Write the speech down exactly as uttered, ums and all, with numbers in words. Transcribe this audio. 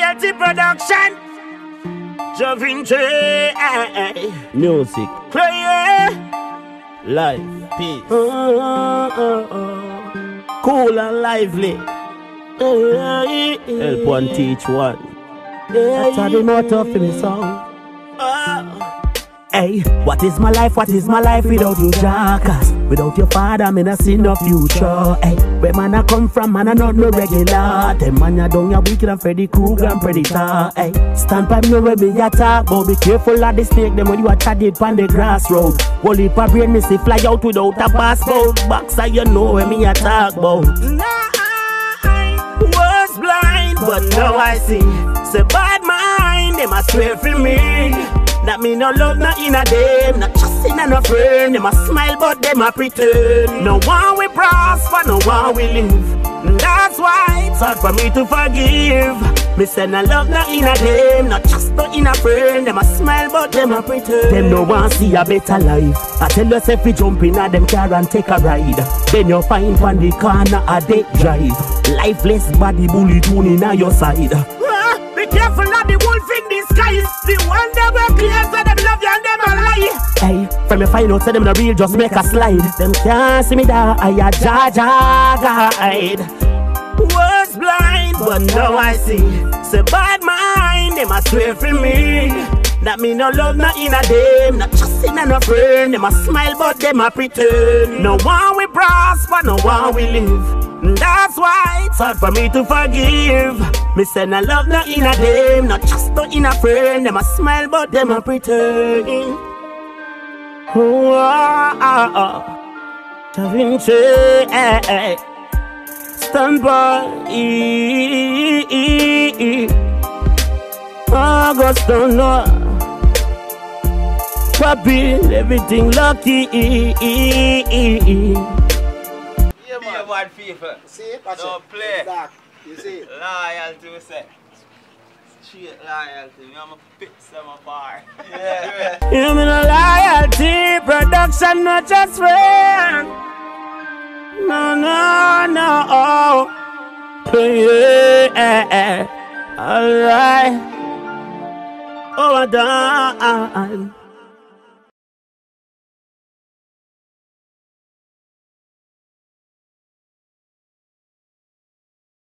Loyalty Production. Javinci. Music. Prayer. Life. Peace. Oh, oh, oh. Cool and lively. Help one teach one. That's how the motto for me song. Hey, what is my life, what is my life without you, jackass? Without your father, me not see no future. Hey, where man I come from, man I not no regular. Them man ya down ya wicked and Freddy Krueger and Predator. Hey, stand by me where me attack, but be careful of the snake, them when you attack it on the grass road. Holy pa brain me see fly out without a passport. Boxer you know where me attack, bout. Nah, I was blind, but now I see. Say bad mind, them a swear for me. That me no love, not in a them, not trusting and no friend. Them a smile, but them a pretend. No one we prosper, no one we live. And that's why it's hard for me to forgive. Me say no love, not in a them, not trust, not in a friend. Them a smile, but them a pretend. Them no want see a better life. I tell yourself you jump in a them car and take a ride. Then you find on the corner a dead drive. Lifeless body bullet tune in your side. Ah, be careful of the wolf in disguise. The one that will clear so them love you and them a lie. Hey, from your final say them the real just make a slide. Them can't see me there, I a jaja guide. Was blind, but now I see. Say bad mind, them a swear for me. That me no love, not in a them, not trusting and no friend. Them a smile, but them a pretend. No one we prosper, no one we live. And that's why it's hard for me to forgive. Me say no love, not in a them, not trust, not in a friend. Them a smile, but them a pretend. Oh, ah, ah, ah. Javinci, eh, eh. Stand by. August don't know. Papi, everything lucky. Yeah, man, people. See, watch Don't it. play. Dark. You see? Loyalty, we say. Straight loyalty. Me am a pick some apart. Yeah. You mean a loyalty production, not just friend. No, no, no. Yeah. Alright. Oh, I done.